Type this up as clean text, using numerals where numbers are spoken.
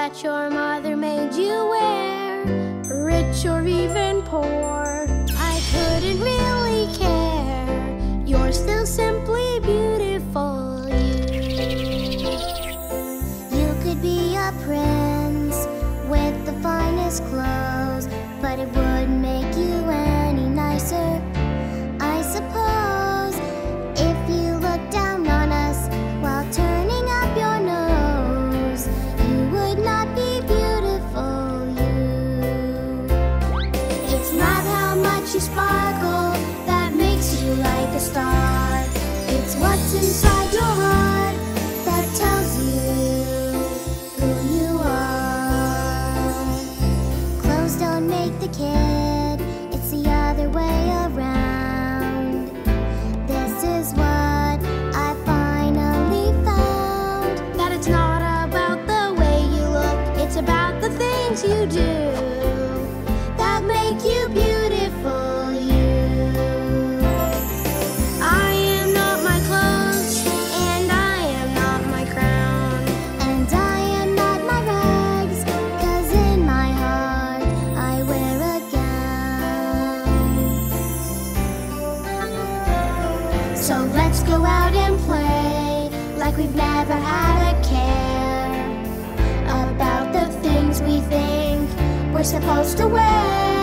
that your mother made you wear, rich or even poor, I couldn't really care. You're still simply beautiful, you. You could be a prince with the finest clothes, but it wouldn't make you any nicer, I suppose. If you look down on us while turning up your nose, you would not be beautiful, you. It's not how much you sparkle that makes you like a star. It's what's inside your heart that tells you who you are. Clothes don't make the kid, it's the other way around. This is what I finally found, That it's not about the way you look, it's about the things you do that make you beautiful, you. I am not my clothes, and I am not my crown, and I am not my rags, 'cause in my heart I wear a gown. So let's go out and play like we've never had a care about the things we think we're supposed to wear.